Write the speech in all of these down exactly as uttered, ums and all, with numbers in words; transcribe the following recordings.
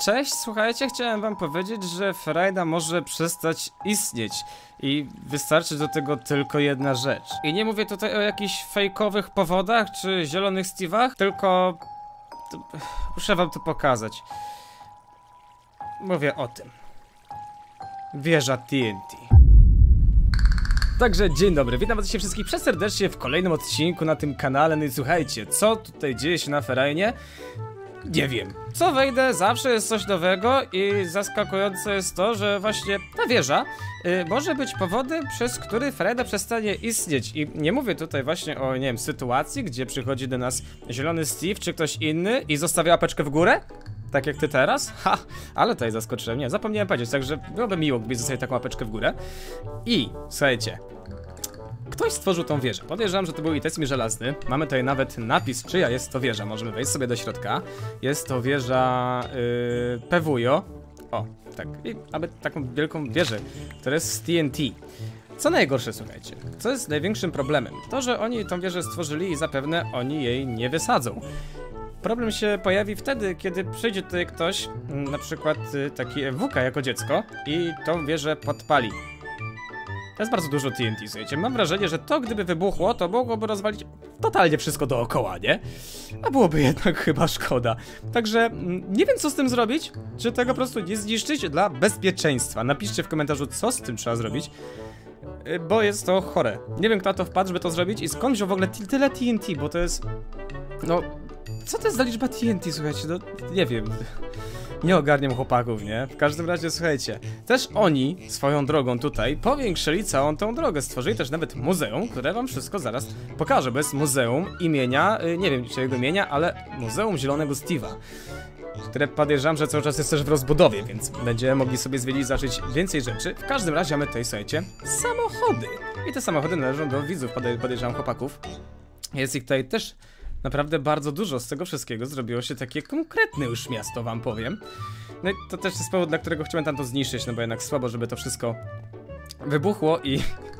cześć, słuchajcie, chciałem wam powiedzieć, że frajda może przestać istnieć i wystarczy do tego tylko jedna rzecz. I nie mówię tutaj o jakichś fejkowych powodach czy zielonych Steve'ach, tylko... To... muszę wam to pokazać. Mówię o tym. Wieża T N T. Także dzień dobry, witam was wszystkich przeserdecznie w kolejnym odcinku na tym kanale. No i słuchajcie, co tutaj dzieje się na Ferajnie? Nie wiem. Co wejdę, zawsze jest coś nowego i zaskakujące jest to, że właśnie ta wieża y, może być powodem, przez który Frajda przestanie istnieć. I nie mówię tutaj właśnie o, nie wiem, sytuacji, gdzie przychodzi do nas zielony Steve czy ktoś inny i zostawia łapeczkę w górę. Tak jak ty teraz? Ha! Ale tutaj zaskoczyłem. Nie, zapomniałem powiedzieć, także byłoby miło, gdybyś zostawił taką łapeczkę w górę. I, słuchajcie, ktoś stworzył tą wieżę. Podejrzewam, że to był itesmi żelazny. Mamy tutaj nawet napis, czyja jest to wieża. Możemy wejść sobie do środka. Jest to wieża yy, Pewujo. O, tak. I mamy taką wielką wieżę, która jest z T N T. Co najgorsze, słuchajcie, co jest największym problemem? To, że oni tą wieżę stworzyli i zapewne oni jej nie wysadzą. Problem się pojawi wtedy, kiedy przyjdzie tutaj ktoś, na przykład taki E W K jako dziecko i tą wieżę podpali. To jest bardzo dużo T N T, słuchajcie. Mam wrażenie, że to gdyby wybuchło, to mogłoby rozwalić totalnie wszystko dookoła, nie? A byłoby jednak chyba szkoda. Także nie wiem, co z tym zrobić. Czy tego po prostu nie zniszczyć dla bezpieczeństwa. Napiszcie w komentarzu, co z tym trzeba zrobić, bo jest to chore. Nie wiem, kto na to wpadł, żeby to zrobić i skąd wziął w ogóle tyle T N T, bo to jest... No... Co to jest za liczba T N T, słuchajcie, no nie wiem. Nie ogarniam chłopaków, nie? W każdym razie, słuchajcie, też oni swoją drogą tutaj powiększyli całą tą drogę. Stworzyli też nawet muzeum, które wam wszystko zaraz pokażę. Bo jest muzeum imienia, nie wiem czyjego imienia, ale Muzeum Zielonego Steve'a, które podejrzewam, że cały czas jest też w rozbudowie, więc będziemy mogli sobie zwiedzić, zacząć więcej rzeczy. W każdym razie mamy tutaj, słuchajcie, samochody. I te samochody należą do widzów, podejrzewam, chłopaków. Jest ich tutaj też naprawdę bardzo dużo. Z tego wszystkiego zrobiło się takie konkretne już miasto, wam powiem. No i to też jest powód, dla którego chciałem tam to zniszczyć, no bo jednak słabo, żeby to wszystko wybuchło i...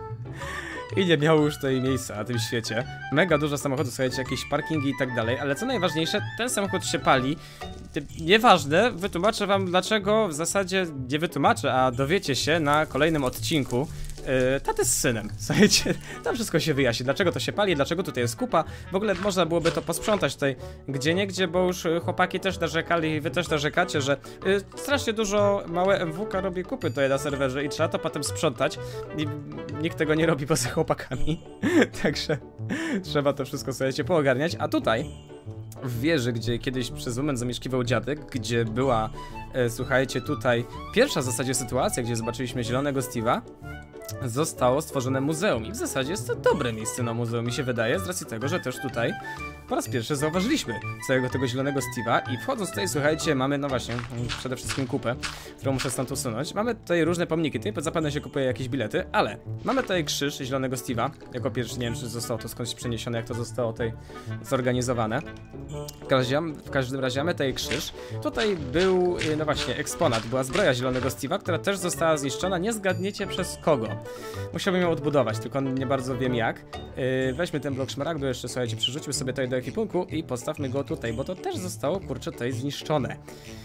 i nie miało już tutaj miejsca na tym świecie. Mega dużo samochodów, słuchajcie, jakieś parkingi i tak dalej, ale co najważniejsze, ten samochód się pali. Nieważne, wytłumaczę wam dlaczego, w zasadzie nie wytłumaczę, a dowiecie się na kolejnym odcinku yy, taty z synem. Słuchajcie, tam wszystko się wyjaśni, dlaczego to się pali, dlaczego tutaj jest kupa. W ogóle można byłoby to posprzątać tutaj gdzieniegdzie, bo już chłopaki też narzekali i wy też narzekacie, że yy, strasznie dużo małe M W K robi kupy tutaj na serwerze i trzeba to potem sprzątać i nikt tego nie robi poza chłopakami. Także trzeba to wszystko, słuchajcie, poogarniać, a tutaj w wieży, gdzie kiedyś przez moment zamieszkiwał dziadek, gdzie była, e, słuchajcie, tutaj pierwsza w zasadzie sytuacja, gdzie zobaczyliśmy zielonego Steve'a, zostało stworzone muzeum i w zasadzie jest to dobre miejsce na muzeum, mi się wydaje, z racji tego, że też tutaj po raz pierwszy zauważyliśmy całego tego zielonego Steve'a i wchodząc tutaj, słuchajcie, mamy, no właśnie, przede wszystkim kupę, którą muszę stąd usunąć. Mamy tutaj różne pomniki, tutaj zapewne się kupuje jakieś bilety, ale mamy tutaj krzyż zielonego Steve'a, jako pierwszy, nie wiem, czy zostało to skądś przeniesione, jak to zostało tutaj zorganizowane. W każdym, w każdym razie mamy tutaj krzyż. Tutaj był, no właśnie, eksponat, była zbroja zielonego Steve'a, która też została zniszczona, nie zgadniecie przez kogo. Musiałbym ją odbudować, tylko nie bardzo wiem jak. Yy, weźmy ten blok szmaragdu jeszcze, słuchajcie, przerzućmy sobie tutaj do ekwipunku i postawmy go tutaj, bo to też zostało, kurczę, tutaj zniszczone.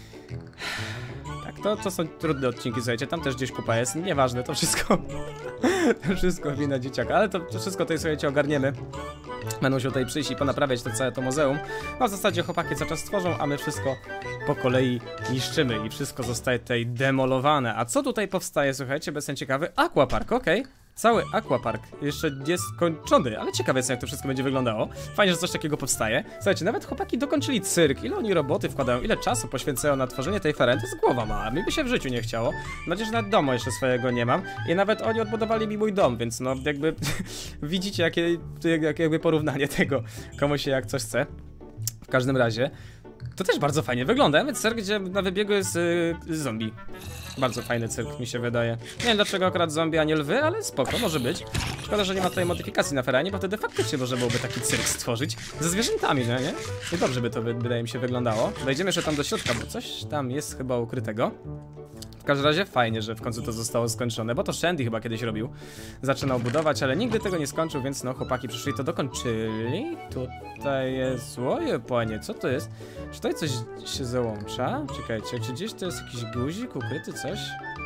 Tak, to, to są trudne odcinki, słuchajcie, tam też gdzieś kupa jest, nieważne, to wszystko, to wszystko wina dzieciaka, ale to, to wszystko tutaj, słuchajcie, ogarniemy. Będą się tutaj przyjść i ponaprawiać to całe to muzeum. No w zasadzie chłopaki cały czas tworzą, a my wszystko po kolei niszczymy i wszystko zostaje tutaj demolowane. A co tutaj powstaje, słuchajcie, bez sensu ciekawy? Aquapark, okej. Okay. Cały aquapark jeszcze nie skończony, ale ciekawe jest, jak to wszystko będzie wyglądało. Fajnie, że coś takiego powstaje. Słuchajcie, nawet chłopaki dokończyli cyrk. Ile oni roboty wkładają, ile czasu poświęcają na tworzenie tej fereny, to jest głowa mała. Mi by się w życiu nie chciało. Mam nadzieję, że nawet domu jeszcze swojego nie mam. I nawet oni odbudowali mi mój dom, więc no jakby widzicie, jakie, jak, jakby porównanie tego, komu się jak coś chce. W każdym razie to też bardzo fajnie wygląda, więc cyrk, gdzie na wybiegu jest yy, zombie. Bardzo fajny cyrk, mi się wydaje. Nie wiem dlaczego akurat zombie, a nie lwy, ale spoko, może być. Szkoda, że nie ma tutaj modyfikacji na Ferajnie, bo wtedy faktycznie można byłoby taki cyrk stworzyć ze zwierzętami, no nie? I dobrze by to, wydaje mi się, wyglądało. Wejdziemy jeszcze tam do środka, bo coś tam jest chyba ukrytego. W każdym razie fajnie, że w końcu to zostało skończone, bo to Shandy chyba kiedyś robił. Zaczynał budować, ale nigdy tego nie skończył, więc no chłopaki przyszli to dokończyli. Tutaj jest... Oje, panie, co to jest? Czy tutaj coś się załącza? Czekajcie, czy gdzieś to jest jakiś guzik ukryty, coś?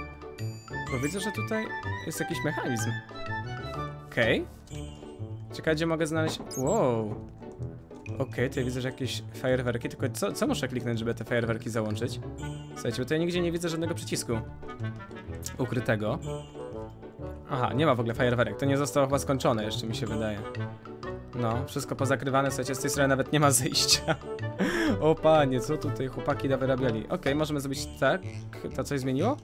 Bo widzę, że tutaj jest jakiś mechanizm. Okej. Okay. Ciekawe, gdzie mogę znaleźć... Wow. Okej, okay, tutaj widzę, że jakieś fajerwerki, tylko co, co muszę kliknąć, żeby te fajerwerki załączyć? Słuchajcie, bo tutaj nigdzie nie widzę żadnego przycisku ukrytego. Aha, nie ma w ogóle fajerwerek, to nie zostało chyba skończone jeszcze, mi się wydaje. No, wszystko pozakrywane, słuchajcie, z tej strony nawet nie ma zejścia. O panie, co tutaj chłopaki wyrabiali? Okej, okay, możemy zrobić tak. To coś zmieniło?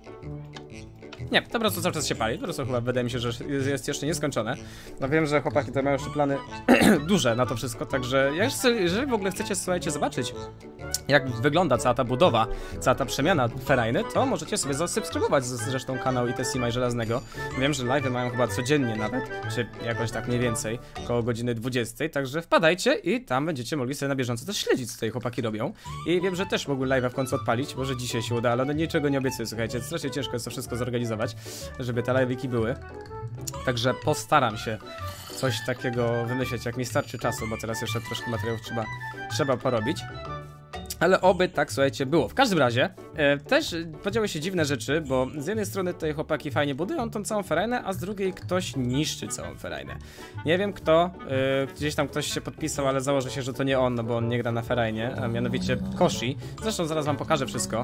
Nie, to po prostu cały czas się pali, po prostu chyba wydaje mi się, że jest jeszcze nieskończone. No wiem, że chłopaki to mają jeszcze plany duże na to wszystko, także jeżeli w ogóle chcecie, słuchajcie, zobaczyć, jak wygląda cała ta budowa, cała ta przemiana ferajny, to możecie sobie zasubskrybować zresztą kanał I T Sima i Żelaznego. Wiem, że live'y mają chyba codziennie nawet, czy jakoś tak mniej więcej, koło godziny dwudziestej, także wpadajcie i tam będziecie mogli sobie na bieżąco też śledzić, co tutaj chłopaki robią. I wiem, że też mogły live'a w końcu odpalić, może dzisiaj się uda, ale no niczego nie obiecuję, słuchajcie, strasznie ciężko jest to wszystko zorganizować, żeby te live'iki były. Także postaram się coś takiego wymyśleć, jak mi starczy czasu, bo teraz jeszcze troszkę materiałów trzeba, trzeba porobić. Ale oby tak, słuchajcie, było. W każdym razie e, też podziały się dziwne rzeczy, bo z jednej strony tutaj chłopaki fajnie budują tą całą ferajnę, a z drugiej ktoś niszczy całą ferajnę. Nie wiem kto, e, gdzieś tam ktoś się podpisał, ale założę się, że to nie on, no bo on nie gra na ferajnie, a mianowicie Koshi. Zresztą zaraz wam pokażę wszystko,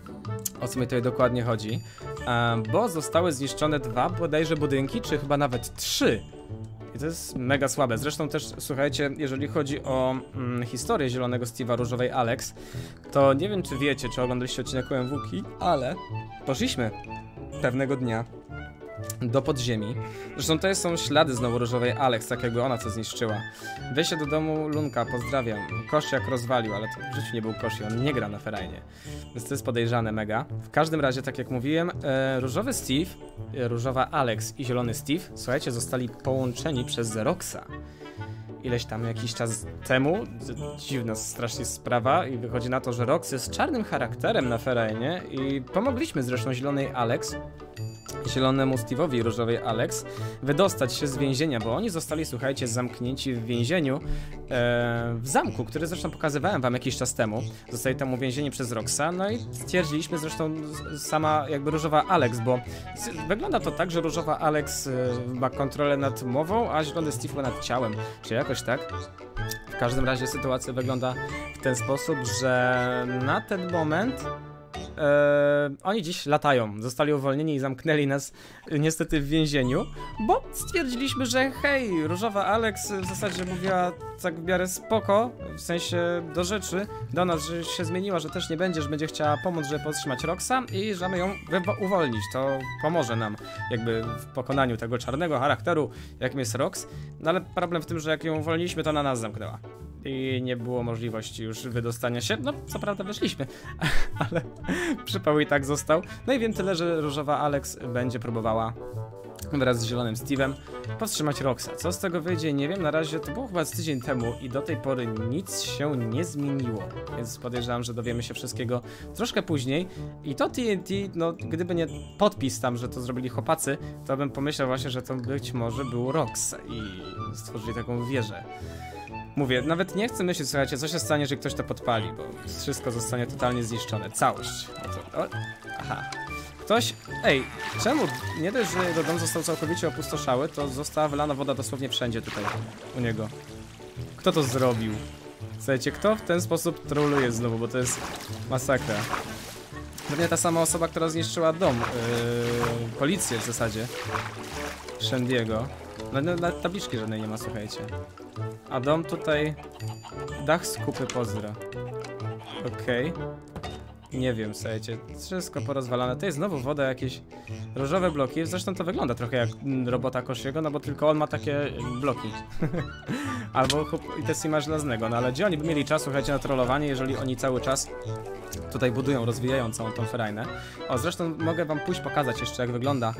o co mi tutaj dokładnie chodzi. E, bo zostały zniszczone dwa bodajże budynki, czy chyba nawet trzy. I to jest mega słabe. Zresztą też, słuchajcie, jeżeli chodzi o mm, historię Zielonego Steve'a, Różowej Alex, to nie wiem, czy wiecie, czy oglądaliście odcinek U M W ki, ale poszliśmy pewnego dnia do podziemi. Zresztą to są ślady znowu Różowej Alex, tak jakby ona co zniszczyła. Wejście do domu Lunka, pozdrawiam. Koshi jak rozwalił, ale to w życiu nie był Koshi, on nie gra na ferajnie. Więc to jest podejrzane mega. W każdym razie, tak jak mówiłem, e, Różowy Steve, e, Różowa Alex i Zielony Steve, słuchajcie, zostali połączeni przez Zeroxa. Ileś tam jakiś czas temu, dziwna strasznie sprawa, i wychodzi na to, że Rox jest czarnym charakterem na ferajnie i pomogliśmy zresztą Zielonej Alex, Zielonemu Steve'owi i Różowej Alex wydostać się z więzienia, bo oni zostali, słuchajcie, zamknięci w więzieniu e, w zamku, który zresztą pokazywałem wam jakiś czas temu. Zostali tam uwięzieni przez Roxa, no i stwierdziliśmy zresztą sama jakby Różowa Alex, bo z, wygląda to tak, że Różowa Alex e, ma kontrolę nad mową, a Zielony Steve ma nad ciałem, czy jakoś tak. W każdym razie sytuacja wygląda w ten sposób, że na ten moment Eee, oni dziś latają, zostali uwolnieni i zamknęli nas niestety w więzieniu, bo stwierdziliśmy, że hej, Różowa Alex w zasadzie mówiła tak w miarę spoko, w sensie do rzeczy, do nas, że się zmieniła, że też nie będzie, że będzie chciała pomóc, żeby powstrzymać Roxa i że mamy ją uwolnić, to pomoże nam jakby w pokonaniu tego czarnego charakteru, jakim jest Rox, no ale problem w tym, że jak ją uwolniliśmy, to na nas zamknęła. I nie było możliwości już wydostania się. No, co prawda weszliśmy, ale przypał i tak został. No i wiem tyle, że Różowa Alex będzie próbowała wraz z Zielonym Steve'em powstrzymać Roxa. Co z tego wyjdzie, nie wiem. Na razie to było chyba z tydzień temu i do tej pory nic się nie zmieniło. Więc podejrzewam, że dowiemy się wszystkiego troszkę później. I to T N T, no gdyby nie podpis tam, że to zrobili chłopacy, to bym pomyślał właśnie, że to być może był Rox i stworzyli taką wieżę. Mówię, nawet nie chcę myśleć, słuchajcie, co się stanie, jeżeli ktoś to podpali, bo wszystko zostanie totalnie zniszczone, całość. O, o, aha. Ktoś, ej, czemu nie dość, że jego dom został całkowicie opustoszały, to została wylana woda dosłownie wszędzie tutaj u niego. Kto to zrobił? Słuchajcie, kto w ten sposób troluje znowu, bo to jest masakra. Pewnie ta sama osoba, która zniszczyła dom, yy, policję w zasadzie, Shandy'ego. No, no, nawet tabliczki żadnej nie ma, słuchajcie. A dom tutaj... Dach z kupy, pozdro. Okej. Okay. Nie wiem, słuchajcie. Wszystko porozwalane. To jest znowu woda, jakieś różowe bloki. Zresztą to wygląda trochę jak robota Koshiego, no bo tylko on ma takie bloki. Albo I T Sima Żelaznego. No ale gdzie oni by mieli czas, słuchajcie, na trollowanie, jeżeli oni cały czas tutaj budują, rozwijają całą tą ferajnę. O, zresztą mogę wam pójść pokazać jeszcze, jak wygląda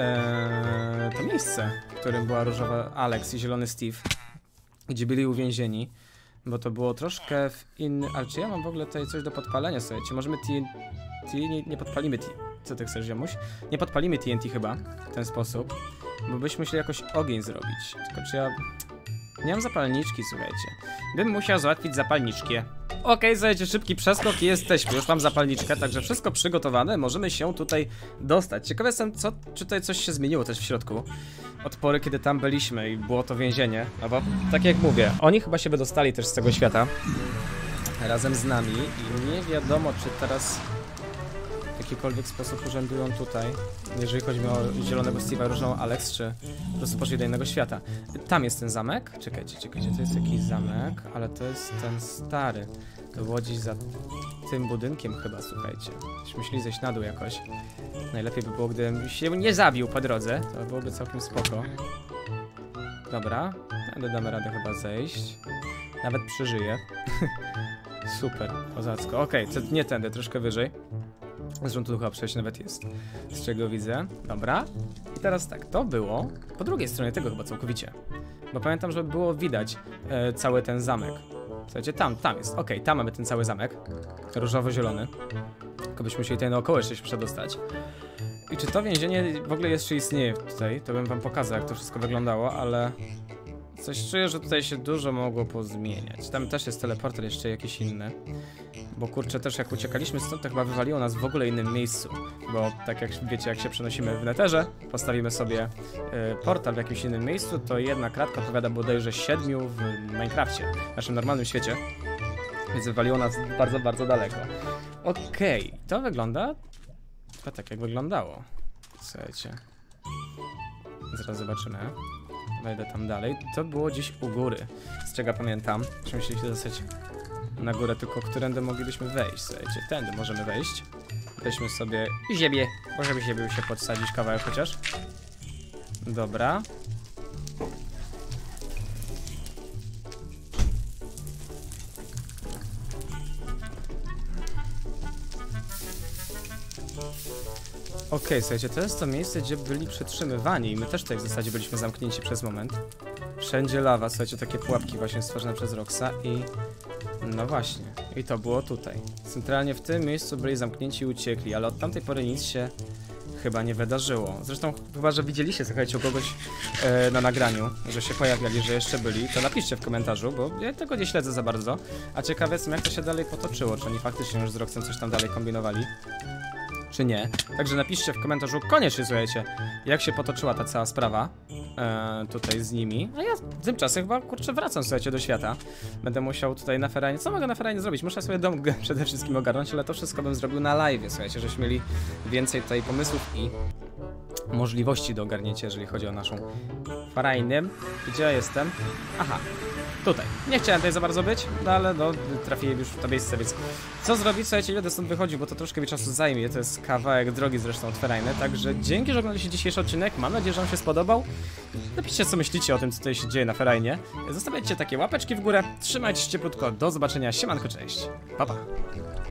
ee, to miejsce, w którym była Różowa Alex i Zielony Steve, gdzie byli uwięzieni, bo to było troszkę w inny... Ale czy ja mam w ogóle tutaj coś do podpalenia, słuchajcie? Możemy T N T... Nie, nie podpalimy T... Co ty chcesz, ziomuś? Nie podpalimy T N T chyba w ten sposób, bo byśmy musieli jakoś ogień zrobić. Tylko czy ja... Nie mam zapalniczki, słuchajcie. Bym musiał załatwić zapalniczkę. Okej, okay, słuchajcie, szybki przeskok i jesteśmy. Już mam zapalniczkę, także wszystko przygotowane. Możemy się tutaj dostać. Ciekawy jestem, co, czy tutaj coś się zmieniło też w środku. Od pory, kiedy tam byliśmy i było to więzienie. No bo, tak jak mówię, oni chyba się wydostali też z tego świata. Razem z nami i nie wiadomo, czy teraz w jakikolwiek sposób urzędują tutaj, jeżeli chodzi o zielonego Steve'a, różną Alex, czy po prostu poszli do innego świata. Tam jest ten zamek. Czekajcie, czekajcie, to jest jakiś zamek, ale to jest ten stary. To było gdzieś za tym budynkiem chyba, słuchajcie. Byśmy musieli zejść na dół jakoś. Najlepiej by było, gdybym się nie zabił po drodze. To byłoby całkiem spoko. Dobra, ale damy radę chyba zejść. Nawet przeżyję. Super, kozacko. Okej, okay, to nie tędy, troszkę wyżej. Zresztą tu chyba przejść nawet jest, z czego widzę. Dobra. I teraz tak, to było po drugiej stronie tego chyba całkowicie. Bo pamiętam, że było widać e, cały ten zamek. Słuchajcie, tam, tam jest. Okej, okay, tam mamy ten cały zamek. Różowo-zielony. Tylko byśmy musieli tutaj naokoło jeszcze się przedostać. I czy to więzienie w ogóle jeszcze istnieje tutaj? To bym wam pokazał, jak to wszystko wyglądało, ale... Coś czuję, że tutaj się dużo mogło pozmieniać. Tam też jest teleporter jeszcze jakiś inny. Bo kurczę, też jak uciekaliśmy stąd, to chyba wywaliło nas w ogóle innym miejscu. Bo tak jak wiecie, jak się przenosimy w Netherze, postawimy sobie y, portal w jakimś innym miejscu, to jedna kratka odpowiada bodajże siedmiu w Minecrafcie, w naszym normalnym świecie. Więc wywaliło nas bardzo, bardzo daleko. Okej, okay. To wygląda chyba tak, jak wyglądało. Słuchajcie. Zaraz zobaczymy. Wejdę tam dalej. To było gdzieś u góry, z czego pamiętam. Czy musieliśmy dostać na górę, tylko którędy moglibyśmy wejść, słuchajcie. Tędy możemy wejść. Weźmy sobie ziemię. Możemy ziemię się podsadzić kawałek chociaż. Dobra. Okej, okay, słuchajcie, to jest to miejsce, gdzie byli przetrzymywani i my też tutaj w zasadzie byliśmy zamknięci przez moment. Wszędzie lawa, słuchajcie, takie pułapki właśnie stworzone przez Roxa i... No właśnie, i to było tutaj. Centralnie w tym miejscu byli zamknięci i uciekli, ale od tamtej pory nic się chyba nie wydarzyło. Zresztą chyba, że widzieliście, słuchajcie, u kogoś e, na nagraniu, że się pojawiali, że jeszcze byli, to napiszcie w komentarzu, bo ja tego nie śledzę za bardzo. A ciekawe jestem, jak to się dalej potoczyło, czy oni faktycznie już z Roxem coś tam dalej kombinowali, czy nie. Także napiszcie w komentarzu koniecznie, słuchajcie, jak się potoczyła ta cała sprawa e, tutaj z nimi. A ja tymczasem chyba, kurczę, wracam, słuchajcie, do świata. Będę musiał tutaj na ferajnie, co mogę na ferajnie zrobić? Muszę sobie dom przede wszystkim ogarnąć, ale to wszystko bym zrobił na live, słuchajcie, żeśmy mieli więcej tutaj pomysłów i możliwości do ogarnięcia, jeżeli chodzi o naszą ferajnę. Gdzie ja jestem? Aha. Tutaj. Nie chciałem tutaj za bardzo być, no ale no, trafiłem już w to miejsce, więc co zrobić? Słuchajcie, ile stąd wychodził, bo to troszkę mi czasu zajmie, to jest kawałek drogi zresztą od ferajny, także dzięki, że oglądaliście dzisiejszy odcinek, mam nadzieję, że wam się spodobał. Napiszcie, co myślicie o tym, co tutaj się dzieje na ferajnie. Zostawiajcie takie łapeczki w górę, trzymajcie się cieplutko, do zobaczenia, siemanko, cześć, pa pa.